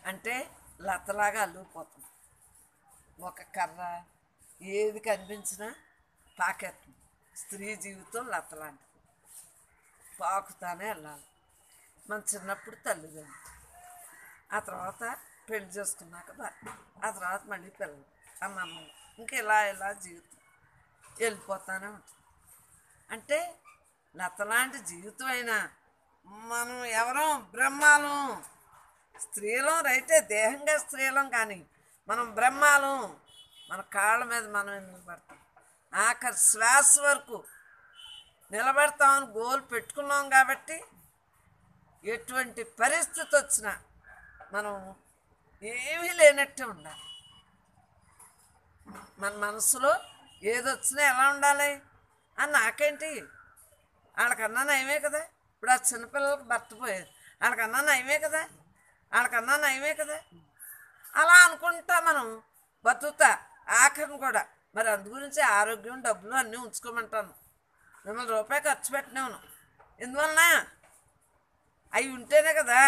అంటే లతలాగా అల్లుకుపోతుంది. ఒక కర్ర ఏది కనిపించినా పాకేస్తుంది. స్త్రీ జీవితం లతలాంటిది, పాకుతానే వెళ్ళాలి. మన చిన్నప్పుడు తల్లిదండ్రులు, ఆ తర్వాత పెళ్లి చేసుకున్నాక భర్త, ఆ తర్వాత మళ్ళీ పిల్లలు, అమ్మమ్మ, ఇంక ఇలా జీవితం వెళ్ళిపోతానే ఉంటుంది. అంటే లతలాంటి జీవితం అయినా మనం ఎవరో బ్రహ్మాలం. స్త్రీలం రైతే, దేహంగా స్త్రీలం, కానీ మనం బ్రహ్మాలం. మన కాళ్ళ మీద మనం నిలబడతాం, ఆఖరి శ్వాస వరకు నిలబడతామని గోల్ పెట్టుకున్నాం. కాబట్టి ఎటువంటి పరిస్థితి వచ్చినా మనం ఏమీ లేనట్టే ఉండాలి. మన మనసులో ఏదొచ్చినా ఎలా ఉండాలి అని నాకేంటి, వాళ్ళకన్నా నయమే కదా. ఇప్పుడు ఆ చిన్నపిల్లలకు భర్త పోయేది, వాళ్ళకన్నా నయమే కదా, వాళ్ళకన్నా నయమే కదా. అలా అనుకుంటా మనం బతుకుతా ఆఖరిని కూడా. మరి అందు గురించి ఆరోగ్యం, డబ్బులు అన్నీ ఉంచుకోమంటాను. మిమ్మల్ని రూపాయి ఖర్చు పెట్టినాను, ఎందువలన అవి ఉంటేనే కదా.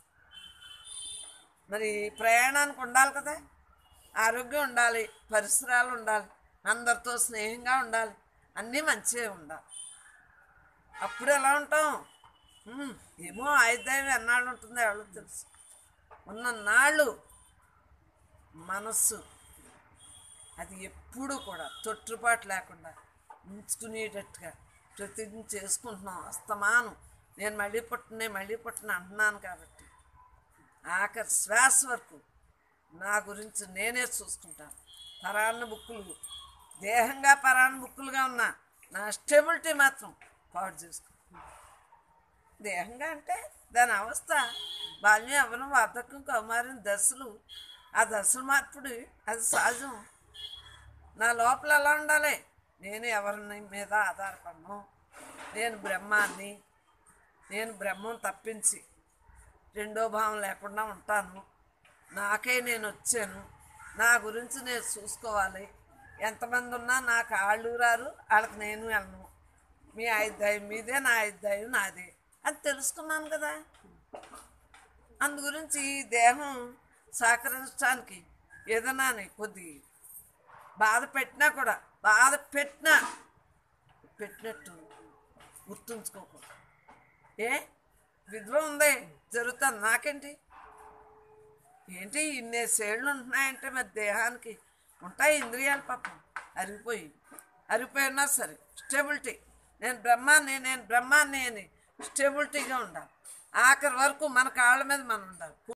మరి ప్రయాణానికి ఉండాలి కదా, ఆరోగ్యం ఉండాలి, పరిసరాలు ఉండాలి, అందరితో స్నేహంగా ఉండాలి, అన్నీ మంచిగా ఉండాలి. అప్పుడు ఎలా ఉంటాం? ఏమో ఆయుర్దాయం ఎన్నాళ్ళు ఉంటుందో ఎవరో తెలుసు. ఉన్నన్నాళ్ళు మనస్సు అది ఎప్పుడూ కూడా తొట్టుపాటు లేకుండా ఉంచుకునేటట్టుగా ప్రతిజ్ఞ చేసుకుంటున్నాం. అస్తమానం నేను మళ్ళీ పుట్టను అంటున్నాను. కాబట్టి ఆఖరి శ్వాస వరకు నా గురించి నేనే చూసుకుంటాను. పరాన్న బుక్కులు, దేహంగా పరాన్న బుక్కులుగా ఉన్నా నా స్టెబిలిటీ మాత్రం పాడు చేసుకుంటాను. దేహంగా అంటే దాని అవస్థ బాల్యం, యవ్వనం, వార్ధక్యం, కౌమారం, దశలు. ఆ దశలు మార్పుడు అది సహజం. నా లోపల ఎలా ఉండాలి? నేను ఎవరి మీద ఆధారపడను. నేను బ్రహ్మాన్ని, నేను బ్రహ్మం తప్పించి రెండో భావం లేకుండా ఉంటాను. నాకే నేను వచ్చాను, నా గురించి నేను చూసుకోవాలి. ఎంతమంది ఉన్నా నా కాళ్ళు రారు, వాళ్ళకి నేను వెళ్ళను. మీ ఆయుర్దాయం మీదే, నా ఆయుర్దాయం నాదే అని తెలుసుకున్నాను కదా. అందు గురించి ఈ దేహం సహకరించడానికి ఏదన్నా కొద్ది బాధ పెట్టినా కూడా, బాధ పెట్టినట్టు గుర్తుంచుకోకూడదు. విధవ ఉంది, జరుగుతుంది, నాకేంటి ఏంటి ఇన్ని సేళ్ళు ఉంటున్నాయంటే మరి దేహానికి ఉంటాయి ఇంద్రియాలు. పాపం అరిగిపోయినా సరే స్టెబిలిటీ, నేను బ్రహ్మాన్ని అని స్టెబిలిటీగా ఉండాలి. ఆఖరి వరకు మన కాళ్ళ మీద మనం ఉండాలి.